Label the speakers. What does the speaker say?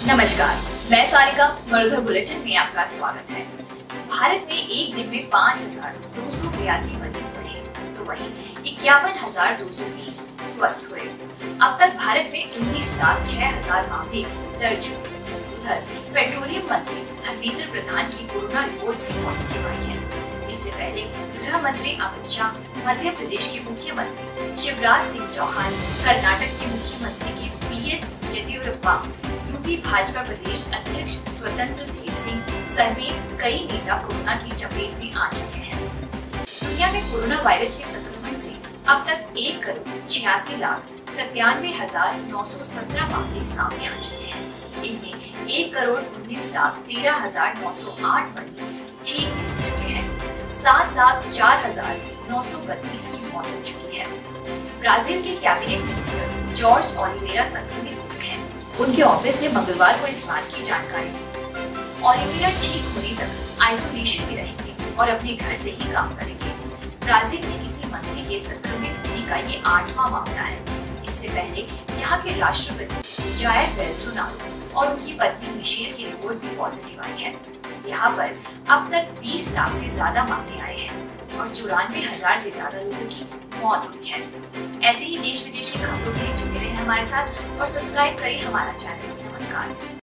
Speaker 1: नमस्कार, मैं सारिका। मरुधर बुलेटिन में आपका स्वागत है। भारत में एक दिन में 5,282 मरीज बढ़े, तो वहीं 51,220 स्वस्थ हुए। अब तक भारत में 19,06,000 मामले दर्ज हुए। उधर पेट्रोलियम मंत्री धर्मेंद्र प्रधान की कोरोना रिपोर्ट भी पॉजिटिव आई है। इससे पहले गृह मंत्री अमित शाह, मध्य प्रदेश के मुख्यमंत्री शिवराज सिंह चौहान, कर्नाटक के मुख्यमंत्री के BS येदियुरप्पा, यूपी भाजपा प्रदेश अध्यक्ष स्वतंत्र देव सिंह समेत कई नेता कोरोना की चपेट में आ चुके हैं। दुनिया में कोरोना वायरस के संक्रमण से अब तक 1,96,97,917 मामले सामने आ चुके हैं। इनमें 1,19,13,908 मरीज ठीक हो चुके हैं। 7,04,932 की मौत हो चुकी है। ब्राजील के कैबिनेट मिनिस्टर जॉर्ज ओलिवेरा संक्रमित हुए हैं। उनके ऑफिस ने मंगलवार को इस बात की जानकारी दी। ओलिवेरा ठीक होने तक आइसोलेशन में रहेंगे और अपने घर से ही काम करेंगे। ब्राजील में किसी मंत्री के संक्रमित होने का ये 8वां मामला है। इससे पहले यहाँ के राष्ट्रपति जायर बोल्सोनारो और उनकी पत्नी मिशेल की रिपोर्ट भी पॉजिटिव आई है। यहाँ पर अब तक 20 लाख से ज्यादा मामले आए हैं और 94,000 से ज्यादा लोगों की मौत हुई है। ऐसे ही देश विदेश की खबरों के लिए जुड़े रहें हमारे साथ और सब्सक्राइब करें हमारा चैनल। नमस्कार।